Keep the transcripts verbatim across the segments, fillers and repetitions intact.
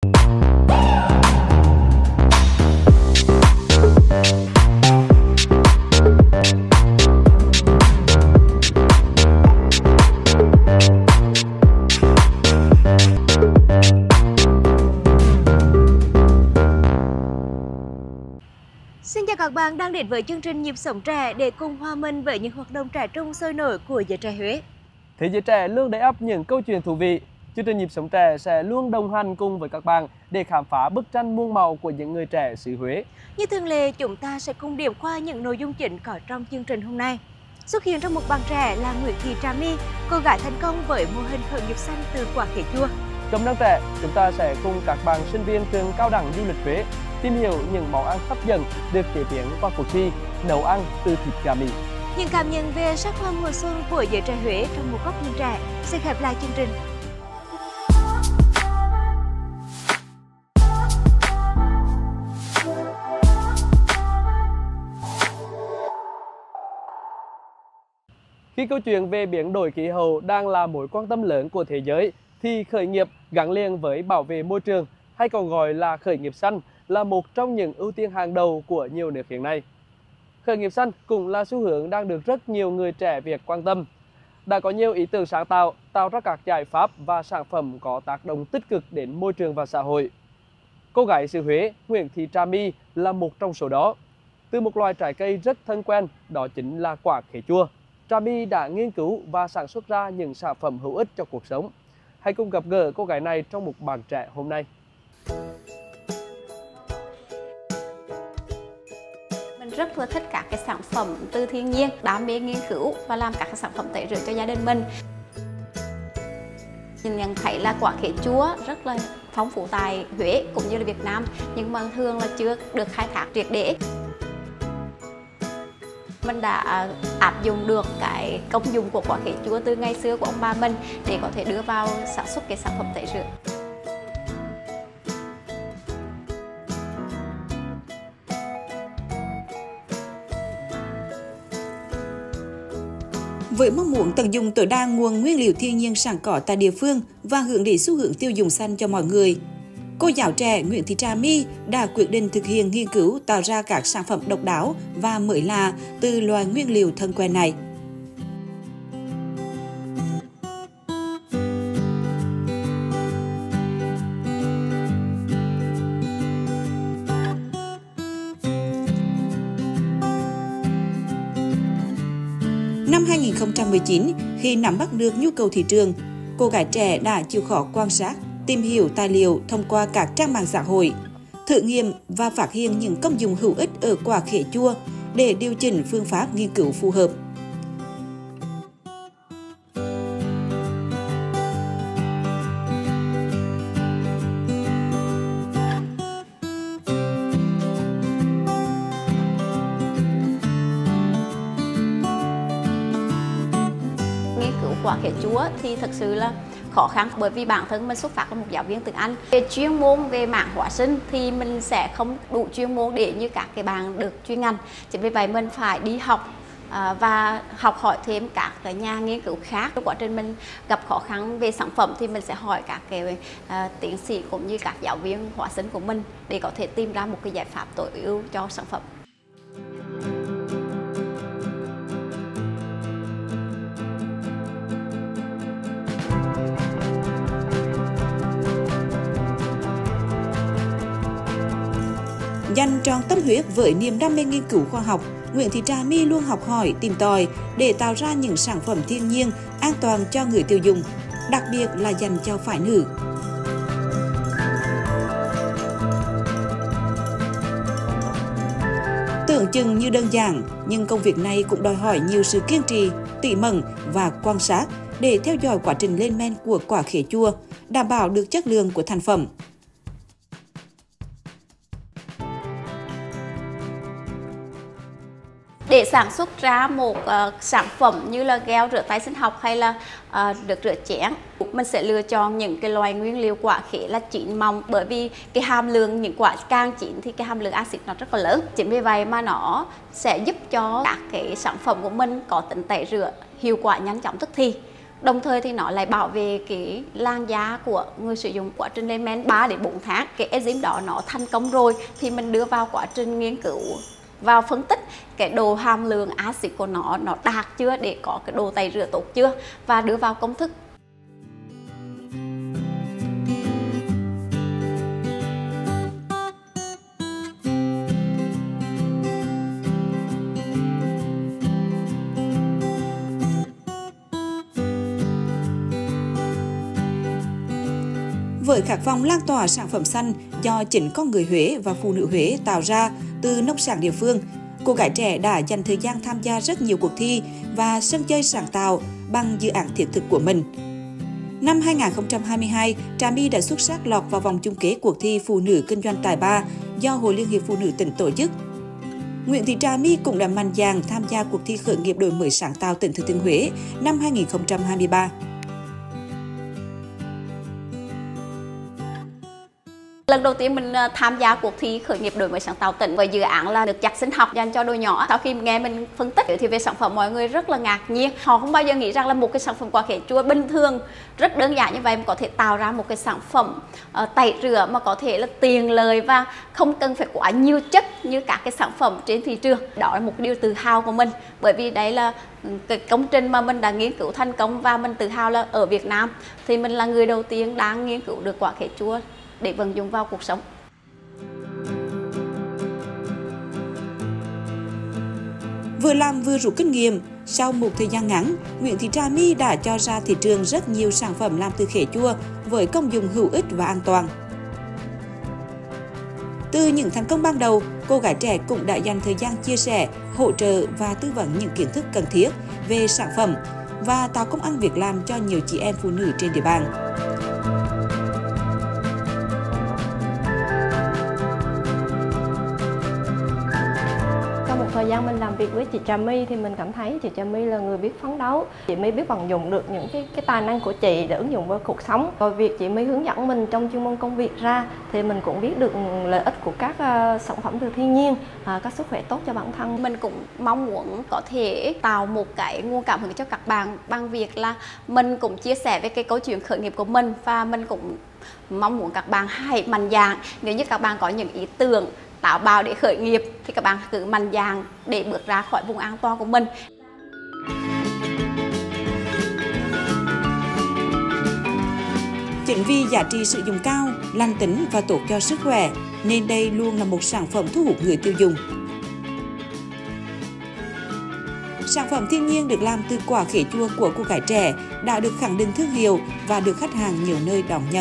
Xin chào các bạn đang đến với chương trình Nhịp Sống Trẻ để cùng hòa mình với những hoạt động trẻ trung sôi nổi của giới trẻ Huế. Thế giới trẻ luôn đầy ắp những câu chuyện thú vị. Chương trình Nhịp Sống Trẻ sẽ luôn đồng hành cùng với các bạn để khám phá bức tranh muôn màu của những người trẻ xứ Huế. Như thường lệ, chúng ta sẽ cùng điểm qua những nội dung chính có trong chương trình hôm nay. Xuất hiện trong một bạn trẻ là Nguyễn Thị Trà My, cô gái thành công với mô hình khởi nghiệp xanh từ quả khế chua. Trong Năng Trẻ, chúng ta sẽ cùng các bạn sinh viên trường Cao đẳng Du lịch Huế tìm hiểu những món ăn hấp dẫn được chế biến qua cuộc thi nấu ăn từ thịt gà Mỹ. Những cảm nhận về sắc hoa mùa xuân của giới trẻ Huế trong một góc nhìn trẻ sẽ khép lại chương trình. Khi câu chuyện về biến đổi khí hậu đang là mối quan tâm lớn của thế giới, thì khởi nghiệp gắn liền với bảo vệ môi trường, hay còn gọi là khởi nghiệp xanh, là một trong những ưu tiên hàng đầu của nhiều nước hiện nay. Khởi nghiệp xanh cũng là xu hướng đang được rất nhiều người trẻ Việt quan tâm. Đã có nhiều ý tưởng sáng tạo, tạo ra các giải pháp và sản phẩm có tác động tích cực đến môi trường và xã hội. Cô gái xứ Huế Nguyễn Thị Trà My là một trong số đó. Từ một loài trái cây rất thân quen, đó chính là quả khế chua, Trà My đã nghiên cứu và sản xuất ra những sản phẩm hữu ích cho cuộc sống. Hãy cùng gặp gỡ cô gái này trong một bạn trẻ hôm nay. Mình rất là thích các cái sản phẩm từ thiên nhiên, đam mê nghiên cứu và làm các cái sản phẩm tẩy rửa cho gia đình mình. Mình nhận thấy là quả khế chua rất là phong phú tại Huế cũng như là Việt Nam, nhưng mà thường là chưa được khai thác triệt để. Mình đã áp dụng được cái công dụng của quả khế chua từ ngày xưa của ông bà mình để có thể đưa vào sản xuất cái sản phẩm tẩy rửa. Với mong muốn tận dụng tối đa nguồn nguyên liệu thiên nhiên sẵn có tại địa phương và hướng đến xu hướng tiêu dùng xanh cho mọi người, cô giáo trẻ Nguyễn Thị Trà My đã quyết định thực hiện nghiên cứu tạo ra các sản phẩm độc đáo và mới lạ từ loài nguyên liệu thân quen này. Năm hai nghìn không trăm mười chín, khi nắm bắt được nhu cầu thị trường, cô gái trẻ đã chịu khó quan sát, tìm hiểu tài liệu thông qua các trang mạng xã hội, thử nghiệm và phát hiện những công dụng hữu ích ở quả khế chua để điều chỉnh phương pháp nghiên cứu phù hợp. Nghiên cứu quả khế chua thì thực sự là khó khăn, bởi vì bản thân mình xuất phát là một giáo viên tiếng Anh. Về chuyên môn về mảng hóa sinh thì mình sẽ không đủ chuyên môn để như các cái bạn được chuyên ngành. Chính vì vậy mình phải đi học và học hỏi thêm các cái nhà nghiên cứu khác. Trong quá trình mình gặp khó khăn về sản phẩm thì mình sẽ hỏi các cái uh, tiến sĩ cũng như các giáo viên hóa sinh của mình để có thể tìm ra một cái giải pháp tối ưu cho sản phẩm. Dành trọn tâm huyết với niềm đam mê nghiên cứu khoa học, Nguyễn Thị Trà My luôn học hỏi, tìm tòi để tạo ra những sản phẩm thiên nhiên, an toàn cho người tiêu dùng, đặc biệt là dành cho phái nữ. Tưởng chừng như đơn giản, nhưng công việc này cũng đòi hỏi nhiều sự kiên trì, tỉ mẩn và quan sát để theo dõi quá trình lên men của quả khế chua, đảm bảo được chất lượng của thành phẩm. Để sản xuất ra một uh, sản phẩm như là gel rửa tay sinh học hay là uh, nước rửa chén, mình sẽ lựa chọn những cái loại nguyên liệu quả khế là chín mọng, bởi vì cái hàm lượng những quả càng chín thì cái hàm lượng axit nó rất là lớn. Chính vì vậy mà nó sẽ giúp cho các cái sản phẩm của mình có tính tẩy rửa hiệu quả, nhanh chóng, tức thì Đồng thời thì nó lại bảo vệ cái làn da của người sử dụng quá trình lên men ba đến bốn tháng. Cái enzyme đó nó thành công rồi thì mình đưa vào quá trình nghiên cứu, vào phân tích cái độ hàm lượng axit của nó nó đạt chưa để có cái độ tẩy rửa tốt chưa và đưa vào công thức. Với khát vọng lan tỏa sản phẩm xanh do chính con người Huế và phụ nữ Huế tạo ra từ nông sản địa phương, cô gái trẻ đã dành thời gian tham gia rất nhiều cuộc thi và sân chơi sáng tạo bằng dự án thiết thực của mình. Năm hai nghìn không trăm hai mươi hai, Trà My đã xuất sắc lọt vào vòng chung kết cuộc thi Phụ nữ kinh doanh tài ba do Hội Liên hiệp Phụ nữ tỉnh tổ chức. Nguyễn Thị Trà My cũng đã mạnh dạn tham gia cuộc thi khởi nghiệp đổi mới sáng tạo tỉnh Thừa Thiên Huế năm hai nghìn không trăm hai mươi ba. Lần đầu tiên mình tham gia cuộc thi khởi nghiệp đổi mới sáng tạo tỉnh với dự án là được giặt sinh học dành cho đôi nhỏ. Sau khi nghe mình phân tích thì về sản phẩm, mọi người rất là ngạc nhiên. Họ không bao giờ nghĩ rằng là một cái sản phẩm quả khế chua bình thường rất đơn giản như vậy mà có thể tạo ra một cái sản phẩm uh, tẩy rửa mà có thể là tiền lời và không cần phải quá nhiều chất như các cái sản phẩm trên thị trường. Đó là một điều tự hào của mình, bởi vì đấy là cái công trình mà mình đã nghiên cứu thành công và mình tự hào là ở Việt Nam thì mình là người đầu tiên đang nghiên cứu được quả khế chua để vận dụng vào cuộc sống. Vừa làm vừa rút kinh nghiệm, sau một thời gian ngắn, Nguyễn Thị Trà My đã cho ra thị trường rất nhiều sản phẩm làm từ khế chua với công dụng hữu ích và an toàn. Từ những thành công ban đầu, cô gái trẻ cũng đã dành thời gian chia sẻ, hỗ trợ và tư vấn những kiến thức cần thiết về sản phẩm và tạo công ăn việc làm cho nhiều chị em phụ nữ trên địa bàn. Thời gian mình làm việc với chị Trà My thì mình cảm thấy chị Trà My là người biết phấn đấu. Chị My biết vận dụng được những cái, cái tài năng của chị để ứng dụng vào cuộc sống. Rồi việc chị My hướng dẫn mình trong chuyên môn công việc ra thì mình cũng biết được lợi ích của các uh, sản phẩm từ thiên nhiên, uh, các sức khỏe tốt cho bản thân. Mình cũng mong muốn có thể tạo một cái nguồn cảm hứng cho các bạn bằng việc là mình cũng chia sẻ về cái câu chuyện khởi nghiệp của mình, và mình cũng mong muốn các bạn hãy mạnh dạn. Nếu như các bạn có những ý tưởng tạo bào để khởi nghiệp thì các bạn cứ mạnh dạn để bước ra khỏi vùng an toàn của mình. Chính vì giá trị sử dụng cao, lành tính và tốt cho sức khỏe nên đây luôn là một sản phẩm thu hút người tiêu dùng. Sản phẩm thiên nhiên được làm từ quả khế chua của cô gái trẻ đã được khẳng định thương hiệu và được khách hàng nhiều nơi đón nhận.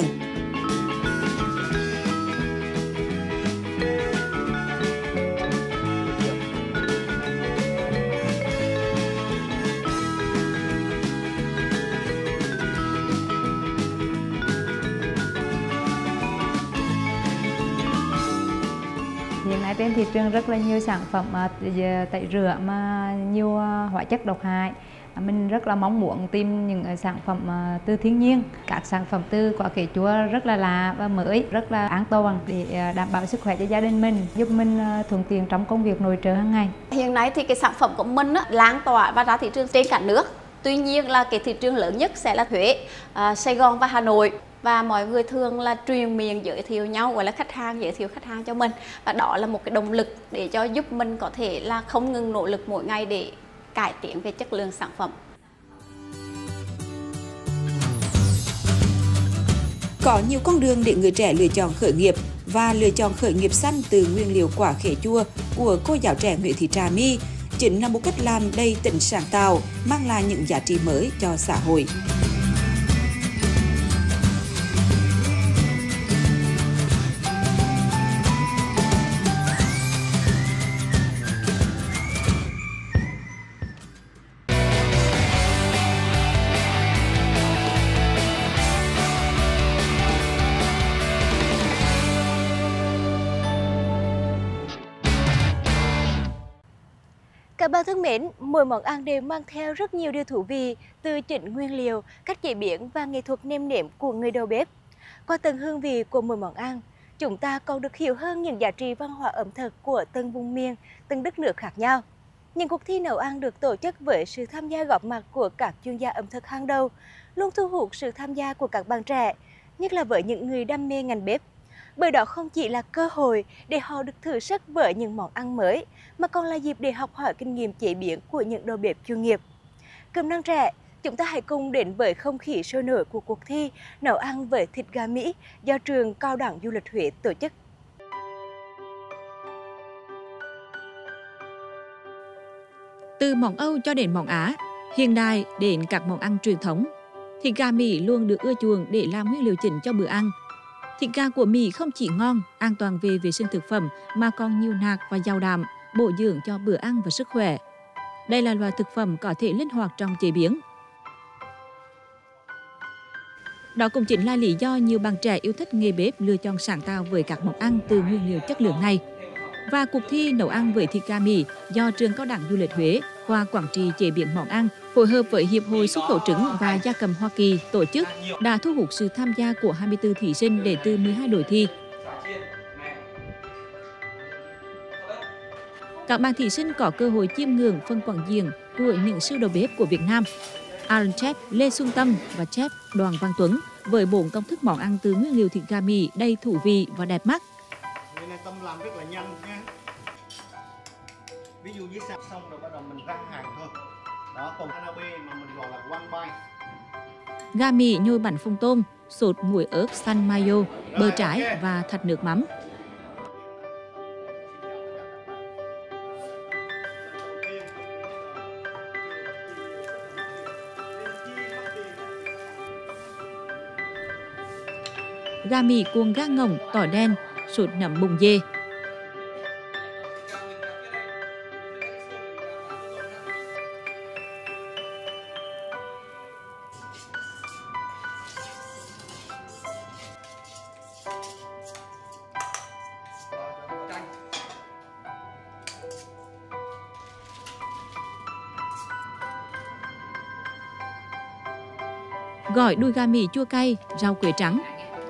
Hiện nay trên thị trường rất là nhiều sản phẩm tẩy rửa mà nhiều hóa chất độc hại. Mình rất là mong muốn tìm những sản phẩm từ thiên nhiên. Các sản phẩm từ quả khế chua rất là lạ và mới, rất là an toàn để đảm bảo sức khỏe cho gia đình mình, giúp mình thuận tiện trong công việc nội trợ hàng ngày. Hiện nay thì cái sản phẩm của mình á, lan tỏa và ra thị trường trên cả nước. Tuy nhiên là cái thị trường lớn nhất sẽ là Huế, uh, Sài Gòn và Hà Nội. Và mọi người thường là truyền miệng giới thiệu nhau, gọi là khách hàng giới thiệu khách hàng cho mình. Và đó là một cái động lực để cho giúp mình có thể là không ngừng nỗ lực mỗi ngày để cải tiến về chất lượng sản phẩm. Có nhiều con đường để người trẻ lựa chọn khởi nghiệp và lựa chọn khởi nghiệp xanh từ nguyên liệu quả khế chua của cô giáo trẻ Nguyễn Thị Trà My chính là một cách làm đầy tính sáng tạo, mang lại những giá trị mới cho xã hội. Các bạn thân mến, mỗi món ăn đều mang theo rất nhiều điều thú vị từ chính nguyên liệu, cách chế biến và nghệ thuật nêm nếm của người đầu bếp. Qua từng hương vị của mỗi món ăn, chúng ta còn được hiểu hơn những giá trị văn hóa ẩm thực của từng vùng miền, từng đất nước khác nhau. Những cuộc thi nấu ăn được tổ chức với sự tham gia góp mặt của các chuyên gia ẩm thực hàng đầu, luôn thu hút sự tham gia của các bạn trẻ, nhất là với những người đam mê ngành bếp. Bởi đó không chỉ là cơ hội để họ được thử sức với những món ăn mới, mà còn là dịp để học hỏi kinh nghiệm chế biến của những đầu bếp chuyên nghiệp. Cơm nắng trẻ, chúng ta hãy cùng đến với không khí sôi nổi của cuộc thi nấu ăn với thịt gà Mỹ do trường Cao đẳng Du lịch Huế tổ chức. Từ món Âu cho đến món Á, hiện đại đến các món ăn truyền thống, thịt gà Mỹ luôn được ưa chuộng để làm nguyên liệu chính cho bữa ăn. Thịt gà của Mỹ không chỉ ngon, an toàn về vệ sinh thực phẩm mà còn nhiều nạc và giàu đạm, bổ dưỡng cho bữa ăn và sức khỏe. Đây là loại thực phẩm có thể linh hoạt trong chế biến. Đó cũng chính là lý do nhiều bạn trẻ yêu thích nghề bếp lựa chọn sáng tạo với các món ăn từ nguyên liệu chất lượng này. Và cuộc thi nấu ăn với thịt gà Mỹ do trường Cao đẳng Du lịch Huế, khoa quản trị chế biến món ăn phối hợp với Hiệp hội Xuất khẩu trứng và gia cầm Hoa Kỳ tổ chức đã thu hút sự tham gia của hai mươi tư thí sinh đến từ mười hai đội thi. Các bạn thí sinh có cơ hội chiêm ngưỡng phần quảng diện của những siêu đầu bếp của Việt Nam, Iron Chef Lê Xuân Tâm và Chef Đoàn Văn Tuấn với bốn công thức món ăn từ nguyên liệu thịt gà Mỹ đầy thú vị và đẹp mắt. Người này Tâm làm rất là nhanh nha. Ví dụ như sắp xong rồi bắt đầu mình rang hàng thôi. Đó, còn Hanabe mà mình gọi là one bite. Gà Mỹ nhồi bánh phồng tôm, sốt muối ớt xanh mayo, bơ trái và thạch nước mắm. Gà Mỹ cuồng gà ngỗng, tỏi đen, sốt nấm bùng dê. Gỏi đùi gà Mỹ chua cay, rau quế trắng.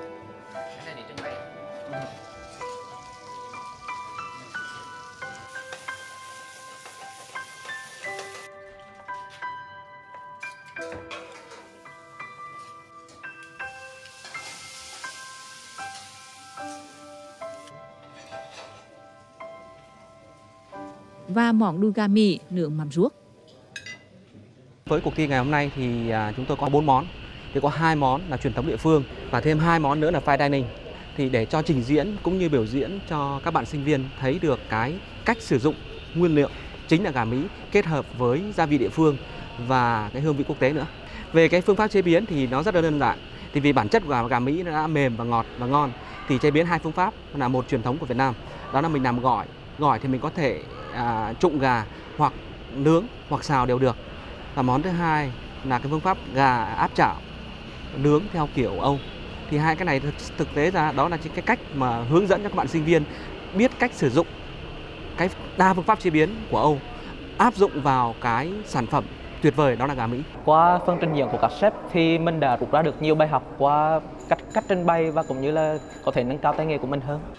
Và món đùi gà Mỹ nướng mắm ruốc. Với cuộc thi ngày hôm nay thì chúng tôi có bốn món, thì có hai món là truyền thống địa phương và thêm hai món nữa là fine dining. Thì để cho trình diễn cũng như biểu diễn cho các bạn sinh viên thấy được cái cách sử dụng nguyên liệu chính là gà Mỹ kết hợp với gia vị địa phương và cái hương vị quốc tế nữa. Về cái phương pháp chế biến thì nó rất là đơn giản. Thì vì bản chất của gà Mỹ nó đã mềm và ngọt và ngon thì chế biến hai phương pháp là một truyền thống của Việt Nam, đó là mình làm gỏi. Gỏi thì mình có thể à, trụng gà hoặc nướng hoặc xào đều được. Và món thứ hai là cái phương pháp gà áp chảo nướng theo kiểu Âu. Thì hai cái này thực tế ra đó là cái cách mà hướng dẫn cho các bạn sinh viên biết cách sử dụng cái đa phương pháp chế biến của Âu áp dụng vào cái sản phẩm tuyệt vời đó là gà Mỹ. Qua phần trình diễn của các chef thì mình đã rút ra được nhiều bài học qua cách cách trình bày và cũng như là có thể nâng cao tay nghề của mình hơn.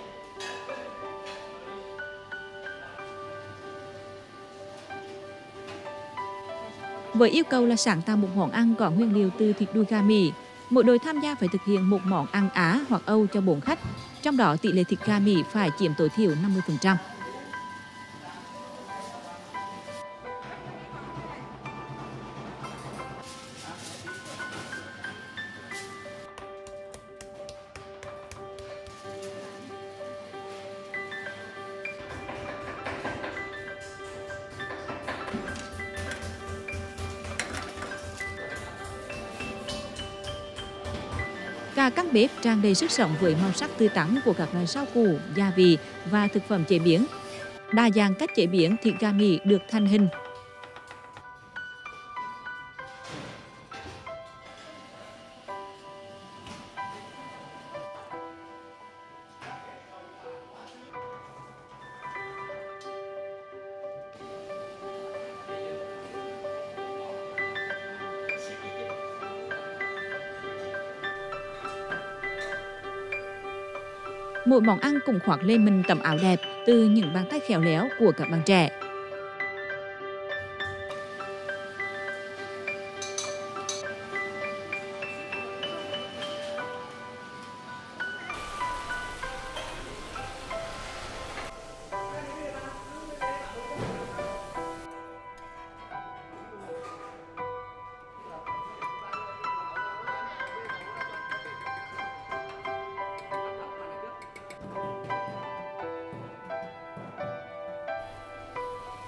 Với yêu cầu là sáng tạo một món ăn có nguyên liệu từ thịt đùi gà Mỹ, mỗi đội tham gia phải thực hiện một món ăn Á hoặc Âu cho bốn khách, trong đó tỷ lệ thịt gà Mỹ phải chiếm tối thiểu năm mươi phần trăm. Cả căn bếp tràn đầy sức sống với màu sắc tươi tắn của các loại rau củ, gia vị và thực phẩm chế biến. Đa dạng cách chế biến thịt gà Mỹ được thành hình. Mỗi món ăn cũng khoác lên mình tấm áo đẹp từ những bàn tay khéo léo của các bạn trẻ.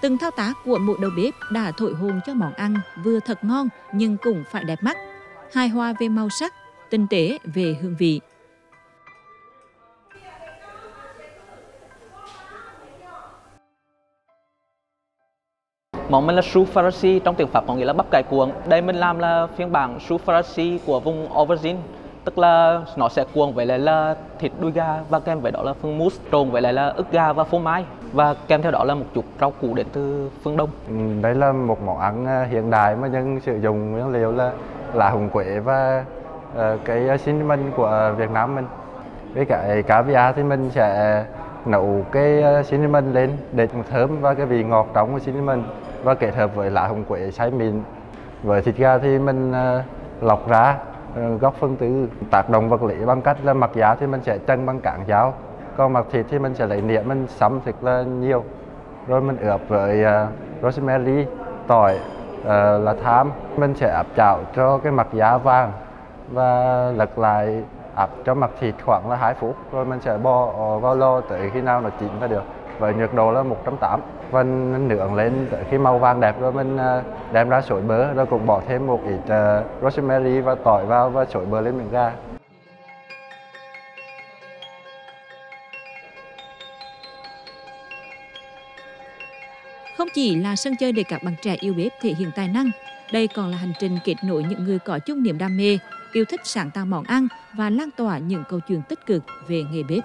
Từng thao tác của mỗi đầu bếp đã thổi hồn cho món ăn vừa thật ngon nhưng cũng phải đẹp mắt, hài hòa về màu sắc, tinh tế về hương vị. Món mình là chou Farsi, trong tiếng Pháp có nghĩa là bắp cải cuộn. Đây mình làm là phiên bản chou Farsi của vùng Auvergne, tức là nó sẽ cuộn với lại là thịt đùi gà và kèm với đó là phần mousse trộn với lại là ức gà và phô mai, và kèm theo đó là một chút rau củ đến từ phương Đông. Đây là một món ăn hiện đại mà dân sử dụng nguyên liệu là lá húng quế và uh, cái cinnamon của Việt Nam mình. Với cái caviar thì mình sẽ nấu cái cinnamon lên để thơm và cái vị ngọt trong của cinnamon, và kết hợp với lá húng quế xay mịn. Với thịt gà thì mình uh, lọc ra, uh, góc phân tử, tác động vật lý bằng cách là mặt giá thì mình sẽ chân bằng cán dao, còn mặt thịt thì mình sẽ lấy nĩa mình xăm thật là nhiều, rồi mình ướp với uh, rosemary, tỏi, uh, là thyme. Mình sẽ áp chảo cho cái mặt giá vàng và lật lại áp cho mặt thịt khoảng là hai phút, rồi mình sẽ bỏ vào lò tới khi nào nó chín là được, với nhiệt độ là một trăm tám mươi, và nướng lên tới khi màu vàng đẹp, rồi mình đem ra xối bơ, rồi cũng bỏ thêm một ít uh, rosemary và tỏi vào và xối bơ lên miếng gà. Không chỉ là sân chơi để các bạn trẻ yêu bếp thể hiện tài năng, đây còn là hành trình kết nối những người có chung niềm đam mê, yêu thích sáng tạo món ăn và lan tỏa những câu chuyện tích cực về nghề bếp.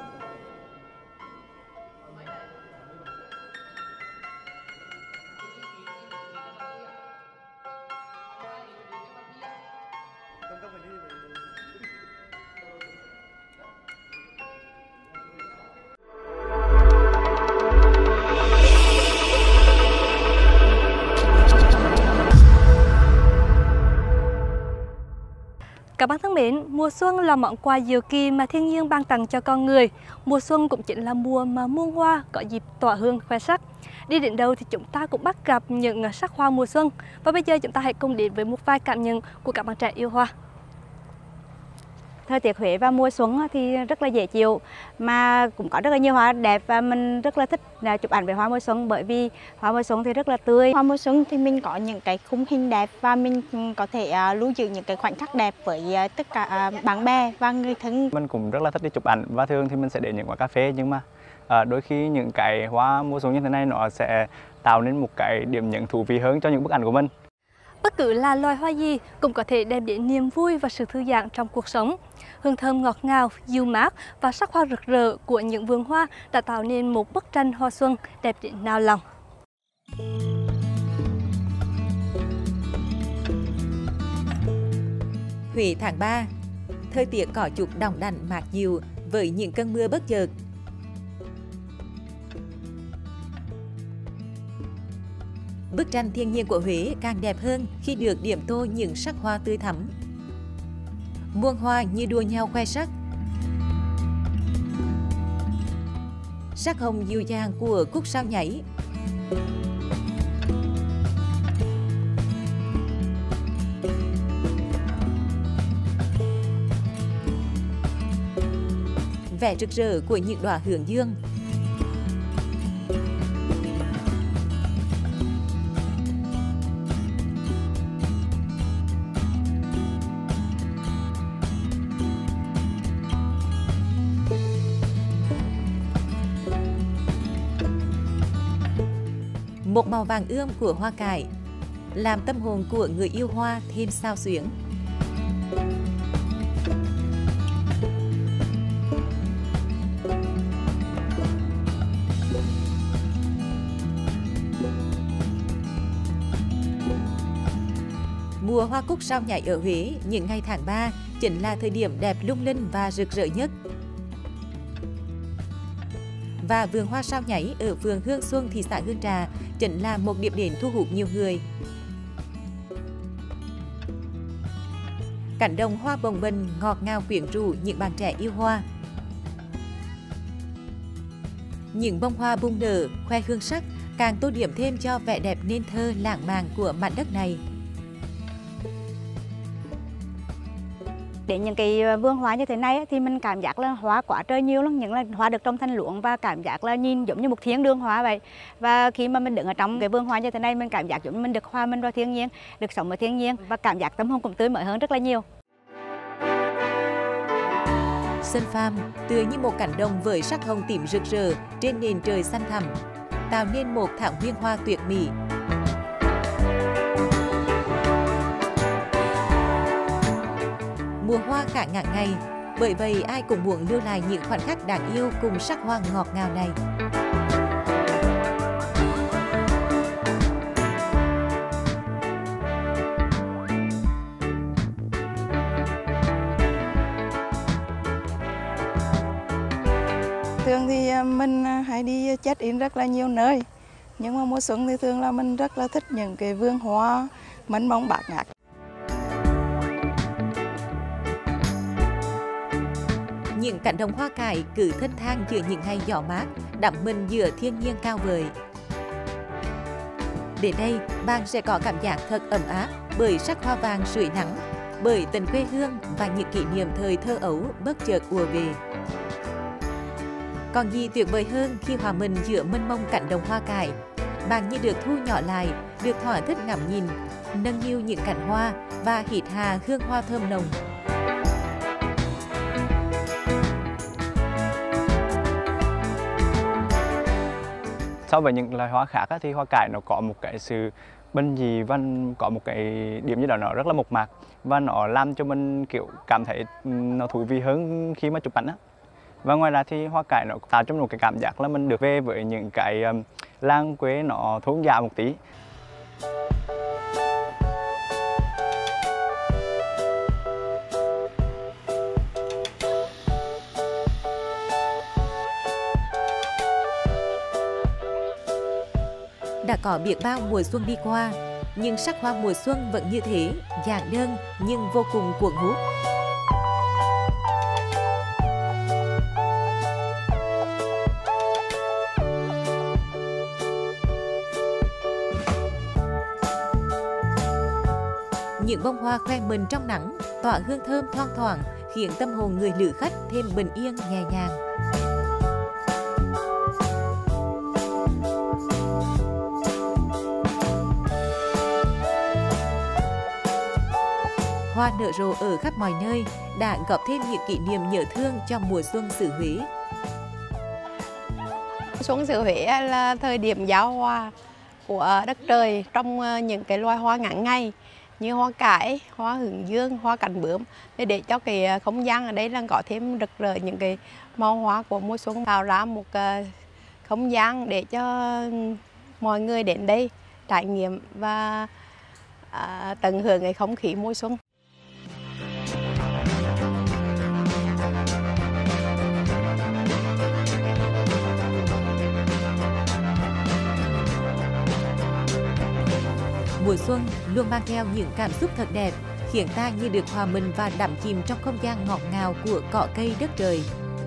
Các bạn thân mến, mùa xuân là món quà diệu kỳ mà thiên nhiên ban tặng cho con người. Mùa xuân cũng chính là mùa mà muôn hoa có dịp tỏa hương khoe sắc. Đi đến đâu thì chúng ta cũng bắt gặp những sắc hoa mùa xuân. Và bây giờ chúng ta hãy cùng đến với một vài cảm nhận của các bạn trẻ yêu hoa. Thời tiết Huế vào mùa xuân thì rất là dễ chịu, mà cũng có rất là nhiều hoa đẹp, và mình rất là thích là chụp ảnh với hoa mùa xuân, bởi vì hoa mùa xuân thì rất là tươi. Hoa mùa xuân thì mình có những cái khung hình đẹp, và mình có thể uh, lưu giữ những cái khoảnh khắc đẹp với uh, tất cả uh, bạn bè và người thân. Mình cũng rất là thích đi chụp ảnh, và thường thì mình sẽ đến những quán cà phê, nhưng mà uh, đôi khi những cái hoa mùa xuân như thế này nó sẽ tạo nên một cái điểm nhấn thú vị hơn cho những bức ảnh của mình. Bất cứ là loài hoa gì cũng có thể đem đến niềm vui và sự thư giãn trong cuộc sống. Hương thơm ngọt ngào, dịu mát và sắc hoa rực rỡ của những vườn hoa đã tạo nên một bức tranh hoa xuân đẹp đến nao lòng. Huế tháng ba, thời tiết có chút đong đảnh mát dịu với những cơn mưa bất chợt. Bức tranh thiên nhiên của Huế càng đẹp hơn khi được điểm tô những sắc hoa tươi thắm. Muôn hoa như đua nhau khoe sắc. Sắc hồng dịu dàng của cúc sao nhảy. Vẻ rực rỡ của những đóa hướng dương. Một màu vàng ươm của hoa cải làm tâm hồn của người yêu hoa thêm xao xuyến. Mùa hoa cúc sao nhảy ở Huế những ngày tháng ba chính là thời điểm đẹp lung linh và rực rỡ nhất. Và vườn hoa sao nhảy ở phường Hương Xuân, thị xã Hương Trà chính là một điểm đến thu hút nhiều người. Cánh đồng hoa bồng bềnh ngọt ngào quyến rũ những bạn trẻ yêu hoa. Những bông hoa bung nở khoe hương sắc càng tô điểm thêm cho vẻ đẹp nên thơ lãng mạn của mảnh đất này. Đến những cái vườn hoa như thế này thì mình cảm giác là hoa quá trời nhiều lắm, những là hoa được trong thanh luống và cảm giác là nhìn giống như một thiên đường hoa vậy. Và khi mà mình đứng ở trong cái vườn hoa như thế này, mình cảm giác giống như mình được hòa mình vào thiên nhiên, được sống ở thiên nhiên và cảm giác tâm hồn cũng tươi mới hơn rất là nhiều. Sun Farm tựa như một cánh đồng với sắc hồng tím rực rỡ trên nền trời xanh thẳm, tạo nên một thảo nguyên hoa tuyệt mỹ. Mùa hoa khá ngàn ngày, bởi vậy ai cũng muốn lưu lại những khoảnh khắc đáng yêu cùng sắc hoa ngọt ngào này. Thường thì mình hay đi check-in rất là nhiều nơi, nhưng mà mùa xuân thì thường là mình rất là thích những cái vườn hoa mênh mông bạt ngát. Những cánh đồng hoa cải cứ thênh thang giữa những ngày gió mát, đắm mình giữa thiên nhiên cao vời. Đến đây, bạn sẽ có cảm giác thật ấm áp bởi sắc hoa vàng sưởi nắng, bởi tình quê hương và những kỷ niệm thời thơ ấu bất chợt ùa về. Còn gì tuyệt vời hơn khi hòa mình giữa mênh mông cánh đồng hoa cải, bạn như được thu nhỏ lại, được thỏa thích ngắm nhìn, nâng niu những cánh hoa và hít hà hương hoa thơm nồng. So với những loài hoa khác thì hoa cải nó có một cái sự bình dị và có một cái điểm như đó nó rất là mộc mạc và nó làm cho mình kiểu cảm thấy nó thú vị hơn khi mà chụp ảnh á. Và ngoài ra thì hoa cải nó tạo cho mình một cái cảm giác là mình được về với những cái um, làng quê nó thôn dã một tí. Đã có biết bao mùa xuân đi qua, nhưng sắc hoa mùa xuân vẫn như thế, giản đơn nhưng vô cùng cuốn hút. Những bông hoa khoe mình trong nắng, tỏa hương thơm thoang thoảng, khiến tâm hồn người lữ khách thêm bình yên nhẹ nhàng. Hoa nở rộ ở khắp mọi nơi đã góp thêm những kỷ niệm nhớ thương cho mùa xuân xứ Huế. Xuân xứ Huế là thời điểm giao hoa của đất trời trong những cái loài hoa ngắn ngày như hoa cải, hoa hướng dương, hoa cánh bướm để cho cái không gian ở đây là có thêm rực rỡ những cái màu hoa của mùa xuân, tạo ra một không gian để cho mọi người đến đây trải nghiệm và à, tận hưởng cái không khí mùa xuân. Mùa xuân luôn mang theo những cảm xúc thật đẹp, khiến ta như được hòa mình và đắm chìm trong không gian ngọt ngào của cỏ cây đất trời.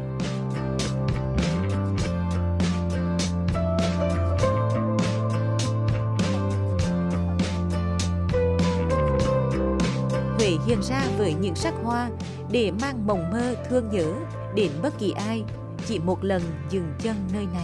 Huế hiện ra với những sắc hoa để mang mộng mơ thương nhớ đến bất kỳ ai chỉ một lần dừng chân nơi này.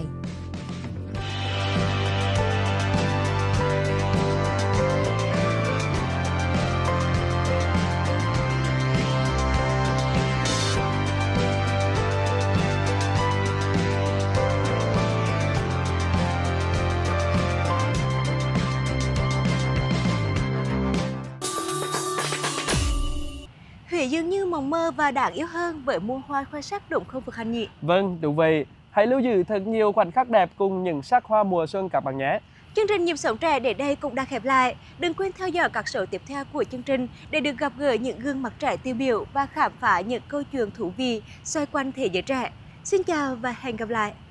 Huế dường như mộng mơ và đáng yêu hơn với muôn hoa khoe sắc đúng không Phước Hạnh nhỉ? Vâng, đúng vậy. Hãy lưu giữ thật nhiều khoảnh khắc đẹp cùng những sắc hoa mùa xuân các bạn nhé. Chương trình Nhịp Sống Trẻ đến đây cũng đã khép lại. Đừng quên theo dõi các số tiếp theo của chương trình để được gặp gỡ những gương mặt trẻ tiêu biểu và khám phá những câu chuyện thú vị xoay quanh thế giới trẻ. Xin chào và hẹn gặp lại!